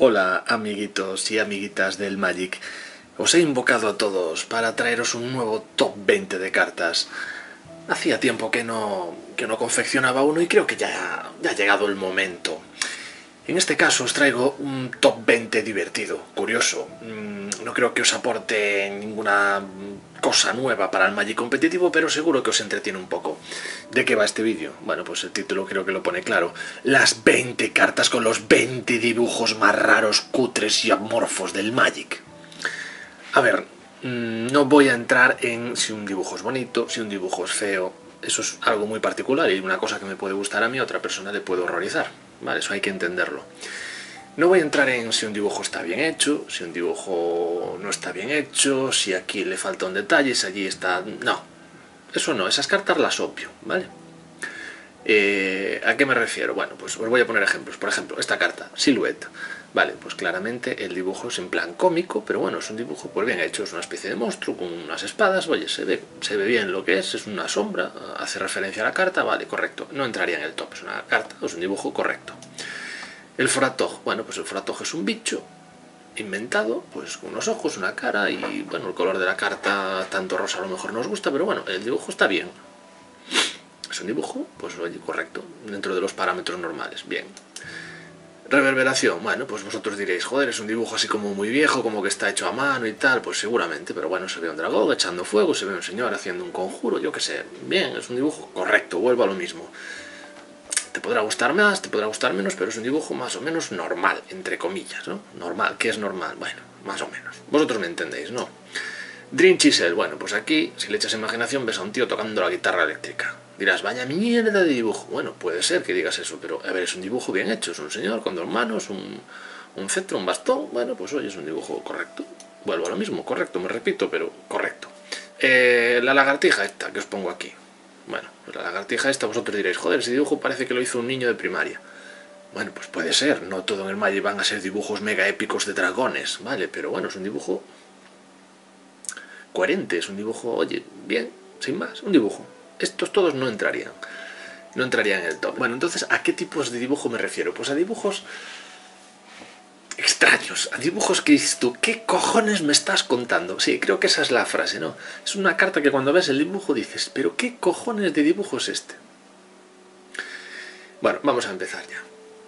Hola amiguitos y amiguitas del Magic, os he invocado a todos para traeros un nuevo top 20 de cartas. Hacía tiempo que no confeccionaba uno y creo que ya ha llegado el momento. En este caso os traigo un top 20 divertido, curioso. No creo que os aporte ninguna cosa nueva para el Magic competitivo, pero seguro que os entretiene un poco. ¿De qué va este vídeo? Bueno, pues el título creo que lo pone claro. Las 20 cartas con los 20 dibujos más raros, cutres y amorfos del Magic. A ver, no voy a entrar en si un dibujo es bonito, si un dibujo es feo. Eso es algo muy particular y una cosa que me puede gustar a mí, a otra persona le puede horrorizar. Vale, eso hay que entenderlo. No voy a entrar en si un dibujo está bien hecho, si un dibujo no está bien hecho, si aquí le falta un detalle, si allí está... No, eso no, esas cartas las obvio, ¿vale? ¿A qué me refiero? Bueno, pues os voy a poner ejemplos. Por ejemplo, esta carta, Silhouette. Vale, pues claramente el dibujo es en plan cómico, pero bueno, es un dibujo pues bien hecho, es una especie de monstruo con unas espadas, oye, se ve bien lo que es una sombra, hace referencia a la carta, vale, correcto, no entraría en el top, es una carta, es un dibujo correcto. El Foratog, bueno, pues el Foratog es un bicho inventado, pues con unos ojos, una cara y bueno, el color de la carta tanto rosa a lo mejor nos gusta, pero bueno, el dibujo está bien. Es un dibujo, pues oye, correcto, dentro de los parámetros normales, bien. Reverberación, bueno, pues vosotros diréis, joder, es un dibujo así como muy viejo, como que está hecho a mano y tal, pues seguramente, pero bueno, se ve un dragón echando fuego, se ve un señor haciendo un conjuro, yo qué sé, bien, es un dibujo correcto, vuelvo a lo mismo. Te podrá gustar más, te podrá gustar menos, pero es un dibujo más o menos normal, entre comillas, ¿no? Normal, ¿qué es normal? Bueno, más o menos. Vosotros me entendéis, ¿no? Dream Chisel, bueno, pues aquí, si le echas imaginación, ves a un tío tocando la guitarra eléctrica. Dirás, vaya mierda de dibujo. Bueno, puede ser que digas eso, pero a ver, es un dibujo bien hecho, es un señor con dos manos, un cetro, un bastón, bueno, pues oye, es un dibujo correcto. Vuelvo a lo mismo, correcto, me repito, pero correcto. La lagartija esta que os pongo aquí. Bueno, pues la lagartija esta, vosotros diréis, joder, ese dibujo parece que lo hizo un niño de primaria. Bueno, pues puede ser, no todo en el Magic van a ser dibujos mega épicos de dragones, ¿vale? Pero bueno, es un dibujo coherente, es un dibujo, oye, bien, sin más, un dibujo. Estos todos no entrarían en el top. Bueno, entonces, ¿a qué tipos de dibujo me refiero? Pues a dibujos extraños, a dibujos que dices tú, ¿qué cojones me estás contando? Sí, creo que esa es la frase, ¿no? Es una carta que cuando ves el dibujo dices, ¿pero qué cojones de dibujo es este? Bueno, vamos a empezar ya.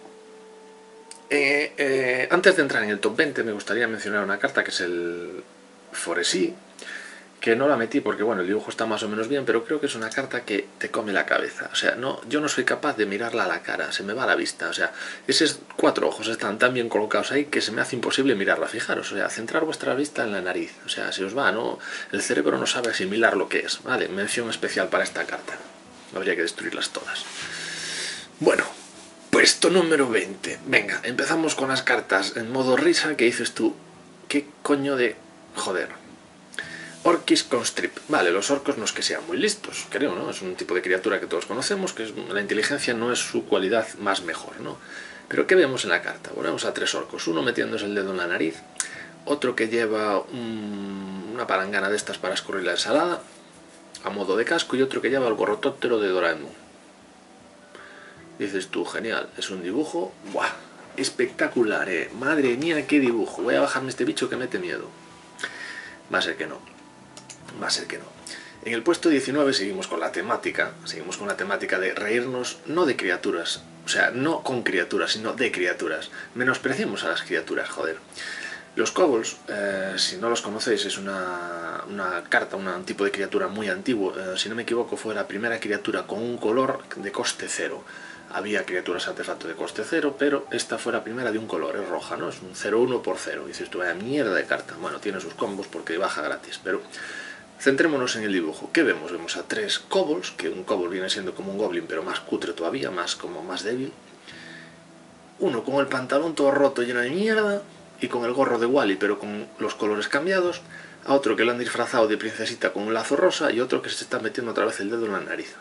Antes de entrar en el top 20 me gustaría mencionar una carta que es el Foresí, que no la metí porque bueno, el dibujo está más o menos bien, pero creo que es una carta que te come la cabeza. O sea, no, yo no soy capaz de mirarla a la cara, se me va la vista. O sea, esos cuatro ojos están tan bien colocados ahí que se me hace imposible mirarla. Fijaros, o sea, centrar vuestra vista en la nariz. O sea, se os va, ¿no? El cerebro no sabe asimilar lo que es. Vale, mención especial para esta carta. Habría que destruirlas todas. Bueno, puesto número 20. Venga, empezamos con las cartas en modo risa que dices tú, ¿qué coño de... joder? Orcus Constrict. Vale, los orcos no es que sean muy listos, creo, ¿no? Es un tipo de criatura que todos conocemos, que la inteligencia no es su cualidad más mejor, ¿no? Pero ¿qué vemos en la carta? Volvemos a tres orcos, uno metiéndose el dedo en la nariz, otro que lleva una palangana de estas para escurrir la ensalada, a modo de casco, y otro que lleva el gorrotóptero de Doraemon. Dices tú, genial, es un dibujo, ¡buah! Espectacular, madre mía, qué dibujo, voy a bajarme este bicho que mete miedo. Va a ser que no. Va a ser que no. En el puesto 19 seguimos con la temática de reírnos no de criaturas, o sea, no con criaturas, sino de criaturas. Menospreciemos a las criaturas, joder. Los kobolds, si no los conocéis, es una carta, un tipo de criatura muy antiguo. Si no me equivoco, fue la primera criatura con un color de coste cero. Había criaturas artefacto de coste cero, pero esta fue la primera de un color, es roja, ¿no? Es un 0-1 por 0. Dices tú, vaya mierda de carta. Bueno, tiene sus combos porque baja gratis, pero... centrémonos en el dibujo. ¿Qué vemos? Vemos a tres kobolds, que un kobold viene siendo como un goblin, pero más cutre todavía, más débil. Uno con el pantalón todo roto, lleno de mierda, y con el gorro de Wally, pero con los colores cambiados. A otro que lo han disfrazado de princesita con un lazo rosa, y otro que se está metiendo otra vez el dedo en la nariz.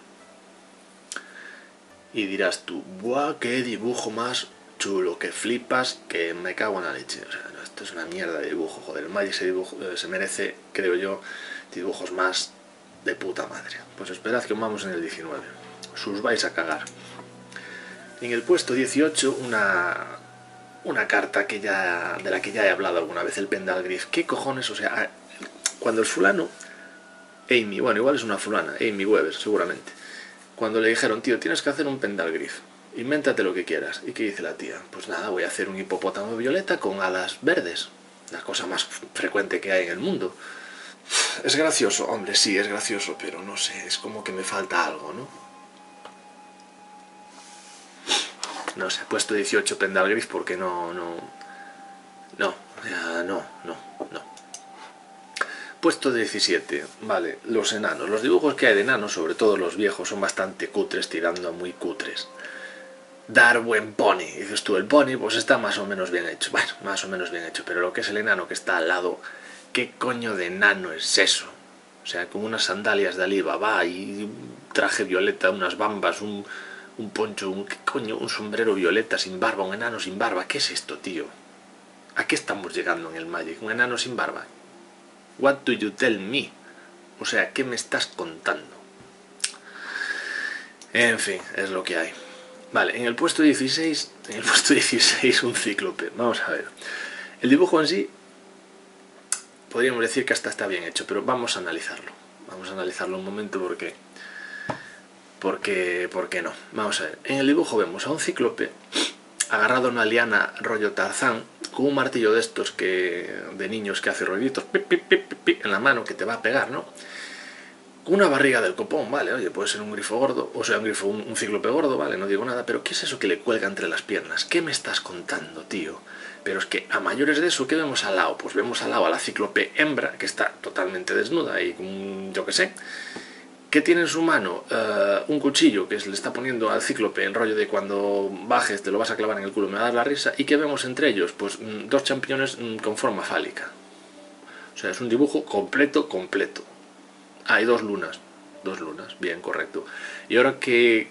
Y dirás tú, ¡buah, qué dibujo más chulo! Que flipas, que me cago en la leche. O sea, no, esto es una mierda de dibujo, joder. El Magic se merece, creo yo, dibujos más de puta madre. Pues esperad que vamos en el 19. Os vais a cagar. En el puesto 18, una una carta de la que ya he hablado alguna vez, el Pendalgriff. ¿Qué cojones? O sea, cuando el fulano, Amy, bueno, igual es una fulana, Amy Weber, seguramente, cuando le dijeron, tío, tienes que hacer un Pendalgriff, invéntate lo que quieras. ¿Y qué dice la tía? Pues nada, voy a hacer un hipopótamo violeta con alas verdes, la cosa más frecuente que hay en el mundo. Es gracioso, hombre, sí, es gracioso, pero no sé, es como que me falta algo, ¿no? No sé, he puesto 18 Pendalgriff porque no. Puesto 17, vale, los enanos. Los dibujos que hay de enanos, sobre todo los viejos, son bastante cutres, tirando a muy cutres. Darwin Pony, dices tú, el pony pues está más o menos bien hecho. Bueno, más o menos bien hecho, pero lo que es el enano que está al lado, ¿qué coño de enano es eso? O sea, con unas sandalias de Alibaba y un traje violeta, unas bambas, un poncho, ¿qué coño? Un sombrero violeta sin barba, un enano sin barba. ¿Qué es esto, tío? ¿A qué estamos llegando en el Magic? ¿Un enano sin barba? What do you tell me? O sea, ¿qué me estás contando? En fin, es lo que hay. Vale, en el puesto 16 un cíclope. Vamos a ver. El dibujo en sí podríamos decir que hasta está bien hecho, pero vamos a analizarlo. Vamos a analizarlo un momento porque no. Vamos a ver. En el dibujo vemos a un cíclope agarrado a una liana rollo Tarzán, con un martillo de estos de niños que hace ruiditos en la mano que te va a pegar, ¿no? Con una barriga del copón, vale, oye, puede ser un grifo gordo, o sea, un cíclope gordo, vale, no digo nada, pero ¿qué es eso que le cuelga entre las piernas? ¿Qué me estás contando, tío? Pero es que a mayores de eso, ¿qué vemos al lado? Pues vemos al lado a la cíclope hembra, que está totalmente desnuda y yo qué sé, que tiene en su mano un cuchillo que le está poniendo al cíclope en rollo de cuando bajes te lo vas a clavar en el culo, me va a dar la risa, y que vemos entre ellos, pues dos champiñones con forma fálica. O sea, es un dibujo completo. Hay dos lunas, bien, correcto. Y ahora que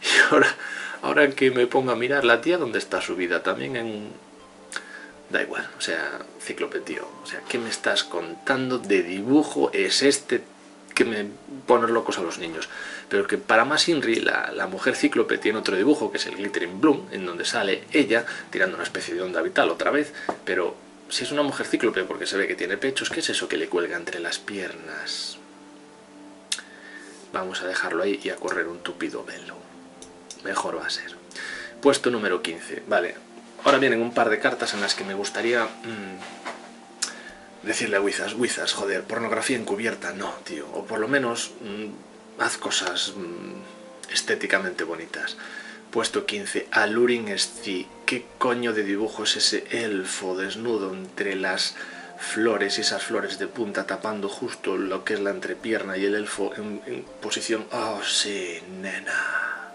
me pongo a mirar la tía, ¿dónde está subida? También en... Da igual, o sea, cíclope, tío. O sea, ¿qué me estás contando de dibujo es este que me pone locos a los niños? Pero que para más Inri, la mujer cíclope tiene otro dibujo, que es el Glittering Bloom, en donde sale ella tirando una especie de onda vital otra vez, pero si es una mujer cíclope porque se ve que tiene pechos, ¿qué es eso que le cuelga entre las piernas? Vamos a dejarlo ahí y a correr un tupido velo. Mejor va a ser. Puesto número 15. Vale, ahora vienen un par de cartas en las que me gustaría decirle a Wizards, joder, pornografía encubierta, no, tío. O por lo menos haz cosas estéticamente bonitas. Puesto 15. Alluring Sea. ¿Qué coño de dibujo es ese elfo desnudo entre las flores y esas flores de punta tapando justo lo que es la entrepierna y el elfo en posición... Oh, sí, nena.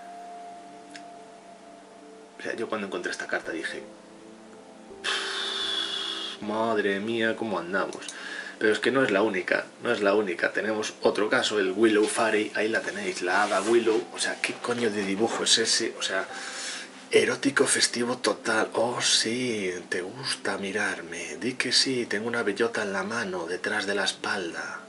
O sea, yo cuando encontré esta carta dije... Madre mía, cómo andamos. Pero es que no es la única, Tenemos otro caso, el Willow Fairy, ahí la tenéis, la hada Willow. O sea, ¿qué coño de dibujo es ese? O sea... Erótico festivo total. Oh, sí, te gusta mirarme. Di que sí, tengo una bellota en la mano, detrás de la espalda.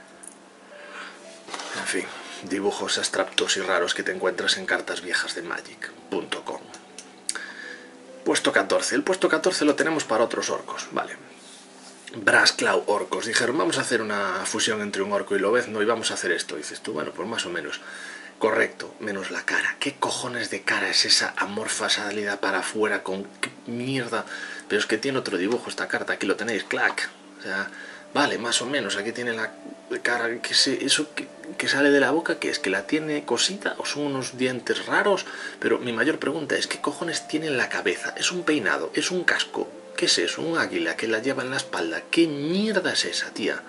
En fin, dibujos abstractos y raros que te encuentras en cartas viejas de Magic.com. Puesto 14. El puesto 14 lo tenemos para otros orcos, vale. Brassclaw orcos. Dijeron, vamos a hacer una fusión entre un orco y lobezno y vamos a hacer esto. Dices tú, bueno, pues más o menos. Correcto, menos la cara. ¿Qué cojones de cara es esa amorfa salida para afuera con qué mierda? Pero es que tiene otro dibujo esta carta, aquí lo tenéis, clac. O sea, vale, más o menos, aquí tiene la cara, eso que sale de la boca, ¿qué es? ¿Que la tiene cosita o son unos dientes raros? Pero mi mayor pregunta es, ¿qué cojones tiene en la cabeza? ¿Es un peinado? ¿Es un casco? ¿Qué es eso? ¿Un águila que la lleva en la espalda? ¿Qué mierda es esa, tía?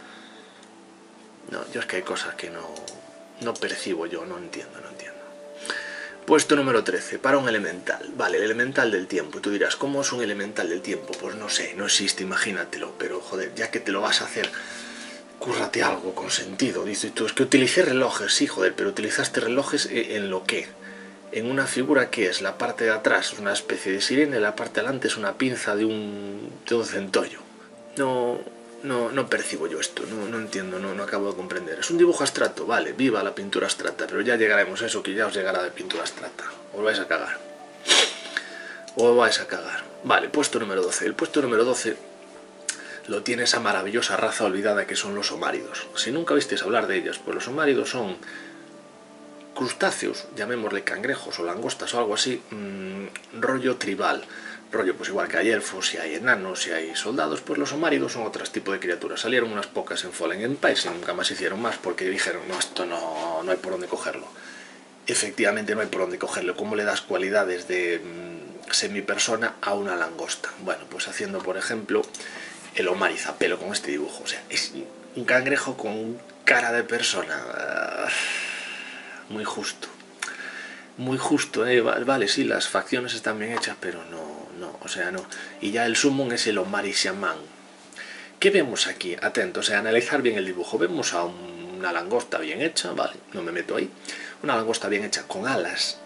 No, yo es que hay cosas que no percibo yo, no entiendo. Puesto número 13, para un elemental. Vale, el elemental del tiempo. Y tú dirás, ¿cómo es un elemental del tiempo? Pues no sé, no existe, imagínatelo. Pero joder, ya que te lo vas a hacer, cúrrate algo con sentido. Dices tú, es que utilicé relojes, sí, joder, pero utilizaste relojes ¿en lo qué? En una figura que es la parte de atrás es una especie de sirena y la parte de adelante es una pinza de un centollo. No percibo yo esto, no entiendo, no acabo de comprender. Es un dibujo abstracto, vale, viva la pintura abstracta, pero ya llegaremos a eso, que ya os llegará de pintura abstracta. Os vais a cagar. o vais a cagar. Vale, puesto número 12. El puesto número 12 lo tiene esa maravillosa raza olvidada que son los omáridos. Si nunca visteis hablar de ellas, pues los omáridos son crustáceos, llamémosle cangrejos o langostas o algo así, rollo tribal. Rollo, pues igual que hay elfos, si hay enanos, si hay soldados, pues los omáridos son otro tipo de criaturas. Salieron unas pocas en Fallen Empire y nunca más hicieron más porque dijeron, no, esto no hay por dónde cogerlo. Efectivamente no hay por dónde cogerlo. ¿Cómo le das cualidades de semipersona a una langosta? Bueno, pues haciendo, por ejemplo, el omarizapelo con este dibujo. O sea, es un cangrejo con cara de persona. Muy justo. Muy justo, vale, sí, las facciones están bien hechas, pero no, o sea, no. Y ya el summon es el Omari Shaman. ¿Qué vemos aquí? Atentos, o sea, analizar bien el dibujo. Vemos a una langosta bien hecha, vale, no me meto ahí. Una langosta bien hecha con alas,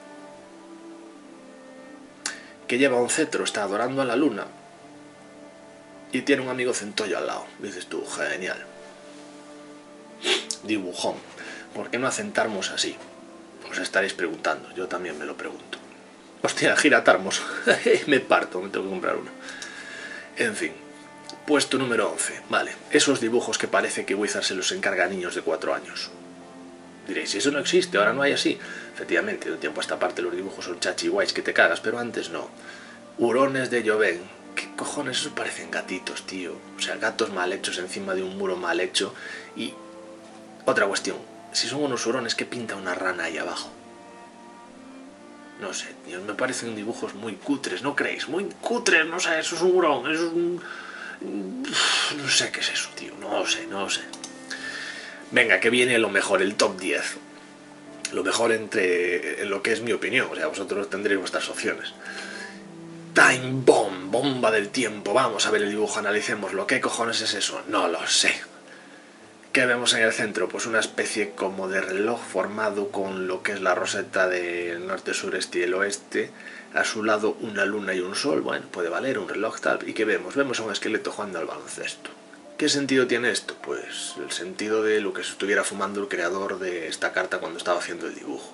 que lleva un cetro, está adorando a la luna, y tiene un amigo centollo al lado. Dices tú, genial. Dibujón. ¿Por qué no hacen tarmos así? Os estaréis preguntando, yo también me lo pregunto. Hostia, gira tarmos. Me parto, me tengo que comprar uno. En fin, puesto número 11. Vale, esos dibujos que parece que Wizard se los encarga a niños de 4 años. Diréis, eso no existe, ahora no hay así. Efectivamente, de un tiempo a esta parte los dibujos son chachi guays que te cagas, pero antes no. Hurones de Joven. ¿Qué cojones? Eso parecen gatitos, tío. O sea, gatos mal hechos encima de un muro mal hecho. Y otra cuestión, si son unos hurones, ¿qué pinta una rana ahí abajo? No sé, tío, me parecen dibujos muy cutres, ¿no creéis? Muy cutres, no sé, eso es un hurón, eso es un... No sé qué es eso, tío, no sé. Venga, que viene lo mejor, el top 10. Lo mejor entre lo que es mi opinión, o sea, vosotros tendréis vuestras opciones. Time Bomb, bomba del tiempo. Vamos a ver el dibujo, analicémoslo. ¿Qué cojones es eso? No lo sé. ¿Qué vemos en el centro? Pues una especie como de reloj formado con lo que es la roseta del norte, sureste y el oeste. A su lado una luna y un sol. Bueno, puede valer un reloj tal. ¿Y qué vemos? Vemos a un esqueleto jugando al baloncesto. ¿Qué sentido tiene esto? Pues el sentido de lo que se estuviera fumando el creador de esta carta cuando estaba haciendo el dibujo.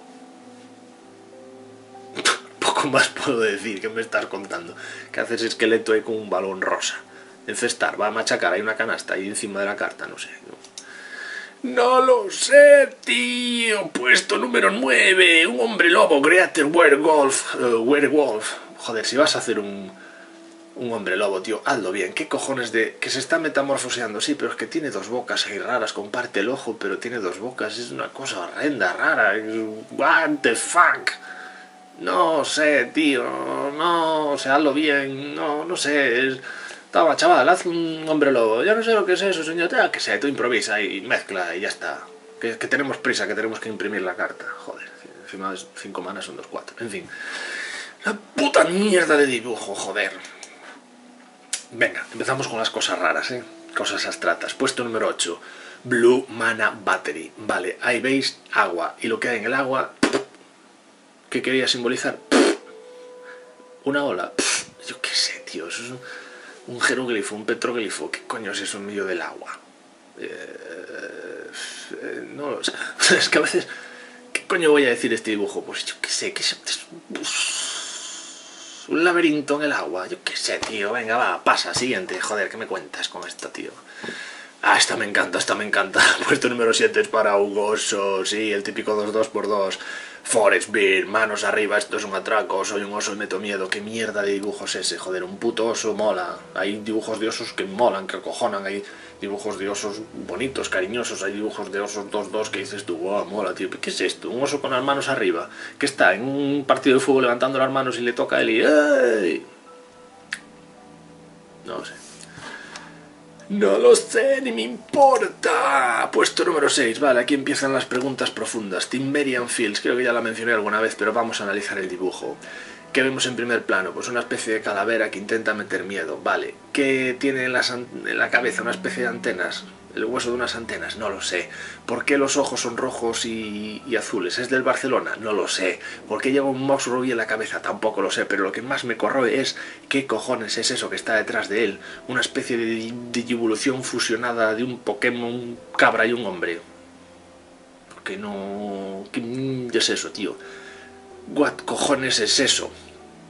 Poco más puedo decir. ¿Qué me estás contando? ¿Qué hace ese esqueleto ahí con un balón rosa? Encestar, va a machacar, hay una canasta ahí encima de la carta, no sé. No lo sé, tío. Puesto número 9. Un hombre lobo, Greater Werewolf. Joder, si vas a hacer un hombre lobo, tío, hazlo bien. ¿Qué cojones de...? Que se está metamorfoseando, sí, pero es que tiene dos bocas ahí raras. Comparte el ojo, pero tiene dos bocas. Es una cosa horrenda, rara. What the fuck. No sé, tío. No, o sea, hazlo bien. No sé. Toma, chaval, haz un hombre lobo. Yo no sé lo que es eso, señor. Que sé, tú improvisa y mezcla y ya está. Que tenemos prisa, que tenemos que imprimir la carta. Joder, encima 5 manas son 2-4. En fin. La puta mierda de dibujo, joder. Venga, empezamos con las cosas raras, cosas abstractas. Puesto número 8. Blue Mana Battery. Vale, ahí veis agua. Y lo que hay en el agua... ¿Qué quería simbolizar? Una ola. Yo qué sé, tío. Eso es un jeroglifo, un petroglifo. ¿Qué coño es eso en medio del agua? No lo sé. Es que a veces... ¿Qué coño voy a decir este dibujo? Pues yo qué sé, un laberinto en el agua. Yo qué sé, tío. Venga, va, pasa, siguiente. Joder, ¿qué me cuentas con esto, tío? Ah, esta me encanta. Puesto número 7 es para un oso. Sí, el típico 2-2x2. Forest Bear, manos arriba, esto es un atraco, soy un oso y meto miedo. ¿Qué mierda de dibujo es ese? Joder, un puto oso mola. Hay dibujos de osos que molan, que acojonan. Hay dibujos de osos bonitos, cariñosos. Hay dibujos de osos 2-2 que dices tú, wow, mola, tío. ¿Qué es esto? Un oso con las manos arriba, que está en un partido de fútbol levantando las manos y le toca a él y... ¡ay! No sé. No lo sé, ni me importa. Puesto número 6, vale, aquí empiezan las preguntas profundas. Timberian Fields, creo que ya la mencioné alguna vez, pero vamos a analizar el dibujo. ¿Qué vemos en primer plano? Pues una especie de calavera que intenta meter miedo, vale. ¿Qué tiene en la cabeza? Una especie de antenas. ¿El hueso de unas antenas? No lo sé. ¿Por qué los ojos son rojos y azules? ¿Es del Barcelona? No lo sé. ¿Por qué lleva un mouse rubí en la cabeza? Tampoco lo sé. Pero lo que más me corroe es qué cojones es eso que está detrás de él. Una especie de evolución fusionada de un Pokémon, un cabra y un hombre. Porque no... ¿Qué es eso, tío? ¿What cojones es eso?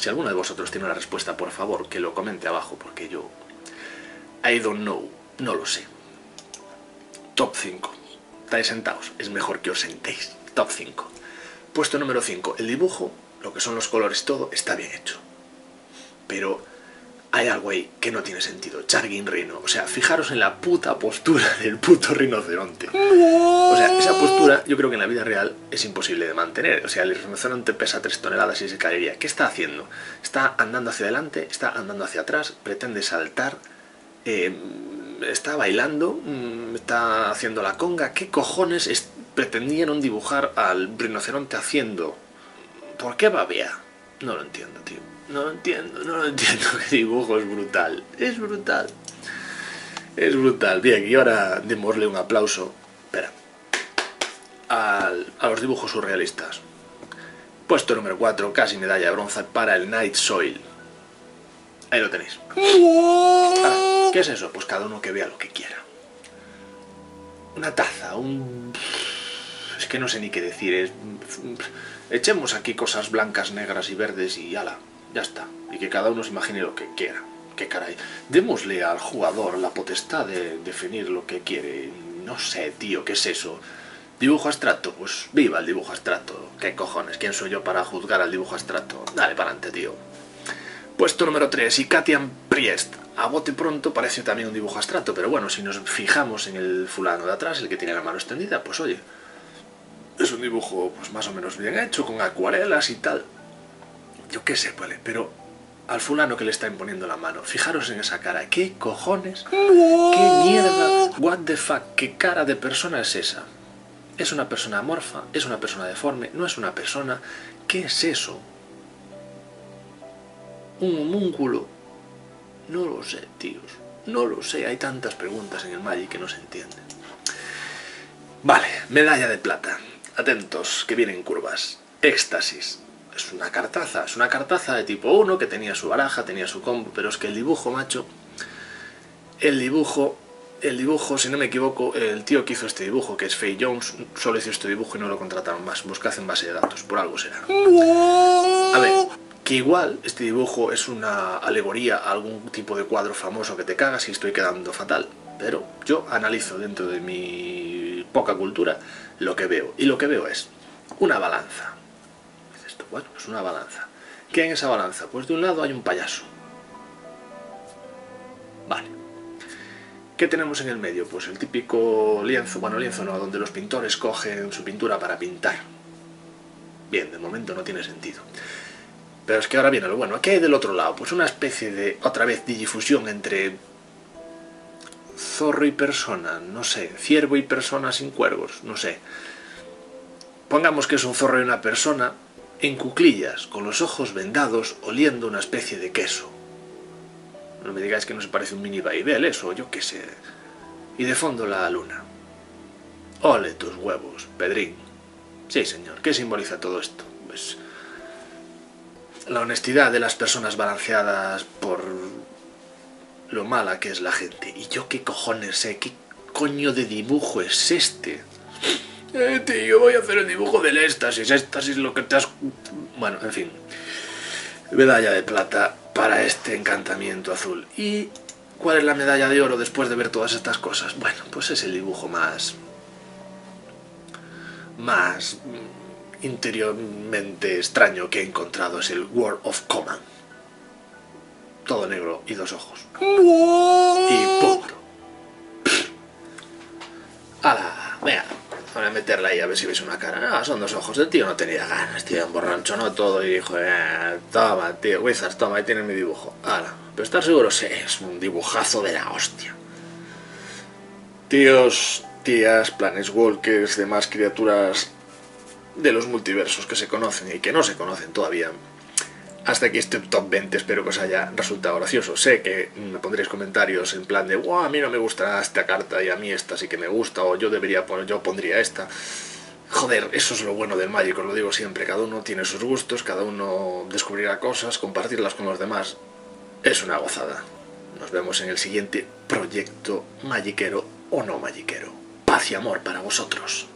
Si alguno de vosotros tiene una respuesta, por favor, que lo comente abajo, porque yo... I don't know, no lo sé. Top 5. Estáis sentados, es mejor que os sentéis. Top 5. Puesto número 5. El dibujo, lo que son los colores y todo, está bien hecho. Pero hay algo ahí que no tiene sentido. Charging Rhino. O sea, fijaros en la puta postura del puto rinoceronte. O sea, esa postura yo creo que en la vida real es imposible de mantener. O sea, el rinoceronte pesa 3 toneladas y se caería. ¿Qué está haciendo? Está andando hacia adelante, está andando hacia atrás, pretende saltar, está bailando, está haciendo la conga. ¿Qué cojones pretendieron dibujar al rinoceronte haciendo? ¿Por qué babea? No lo entiendo, tío. No lo entiendo. El dibujo es brutal. Es brutal. Es brutal. Bien, y ahora démosle un aplauso. Espera. A los dibujos surrealistas. Puesto número 4, casi medalla de bronce para el Night Soil. Ahí lo tenéis. Ahora, ¿qué es eso? Pues cada uno que vea lo que quiera. Una taza, es que no sé ni qué decir. Echemos aquí cosas blancas, negras y verdes y ala, ya está. Y que cada uno se imagine lo que quiera. Qué caray. Démosle al jugador la potestad de definir lo que quiere. No sé, tío, ¿qué es eso? ¿Dibujo abstracto? Pues viva el dibujo abstracto. ¿Qué cojones? ¿Quién soy yo para juzgar al dibujo abstracto? Dale para adelante, tío. Puesto número 3, Icatian Priest. A bote pronto parece también un dibujo abstracto, pero bueno, si nos fijamos en el fulano de atrás, el que tiene la mano extendida, pues oye, es un dibujo pues más o menos bien hecho, con acuarelas y tal. Yo qué sé, vale, pero al fulano que le está imponiendo la mano, fijaros en esa cara. ¿Qué cojones? ¿Qué mierda? What the fuck? ¿Qué cara de persona es esa? ¿Es una persona amorfa? ¿Es una persona deforme? ¿No es una persona? ¿Qué es eso? ¿Un homúnculo? No lo sé, tíos. No lo sé. Hay tantas preguntas en el Magic que no se entienden. Vale, medalla de plata. Atentos, que vienen curvas. Éxtasis. Es una cartaza de tipo 1 que tenía su baraja, tenía su combo, pero es que el dibujo, macho... El dibujo, si no me equivoco, el tío que hizo este dibujo, que es Faye Jones, solo hizo este dibujo y no lo contrataron más. Buscad en base de datos, por algo será. A ver... Que igual este dibujo es una alegoría a algún tipo de cuadro famoso que te cagas y estoy quedando fatal. Pero yo analizo dentro de mi poca cultura lo que veo. Y lo que veo es una balanza. Dices tú, bueno, pues una balanza. ¿Qué hay en esa balanza? Pues de un lado hay un payaso. Vale. ¿Qué tenemos en el medio? Pues el típico lienzo, bueno, lienzo no, donde los pintores cogen su pintura para pintar. Bien, de momento no tiene sentido. Pero es que ahora viene lo bueno. ¿Qué hay del otro lado? Pues una especie de, otra vez, digifusión entre zorro y persona, no sé, ciervo y persona sin cuervos, no sé. Pongamos que es un zorro y una persona en cuclillas, con los ojos vendados, oliendo una especie de queso. No me digáis que no se parece un mini vaivén, eso, yo qué sé. Y de fondo la luna. Ole tus huevos, Pedrín. Sí, señor. ¿Qué simboliza todo esto? Pues... la honestidad de las personas balanceadas por lo mala que es la gente. Y yo qué cojones sé, qué coño de dibujo es este. Tío, voy a hacer el dibujo del éxtasis. Éxtasis lo que te has... Bueno, en fin. Medalla de plata para este encantamiento azul. ¿Y cuál es la medalla de oro después de ver todas estas cosas? Bueno, pues es el dibujo más interiormente extraño que he encontrado. Es el World of Command. Todo negro y 2 ojos. Y punto. ¡Hala! Venga, voy a meterla ahí a ver si veis una cara. No, son 2 ojos. El tío no tenía ganas, tío. Emborrachonó todo y dijo, toma, tío, Wizards, toma, ahí tienes mi dibujo. ¡Hala! Pero estar seguro, sí, es un dibujazo de la hostia. Tíos, tías, planeswalkers, demás criaturas de los multiversos que se conocen y que no se conocen todavía. Hasta aquí este top 20, espero que os haya resultado gracioso. Sé que me pondréis comentarios en plan de wow, a mí no me gusta esta carta y a mí esta sí que me gusta, o yo pondría esta. Joder, eso es lo bueno del Magic, os lo digo siempre, cada uno tiene sus gustos, cada uno descubrirá cosas, compartirlas con los demás. Es una gozada. Nos vemos en el siguiente proyecto magiquero o no magiquero. Paz y amor para vosotros.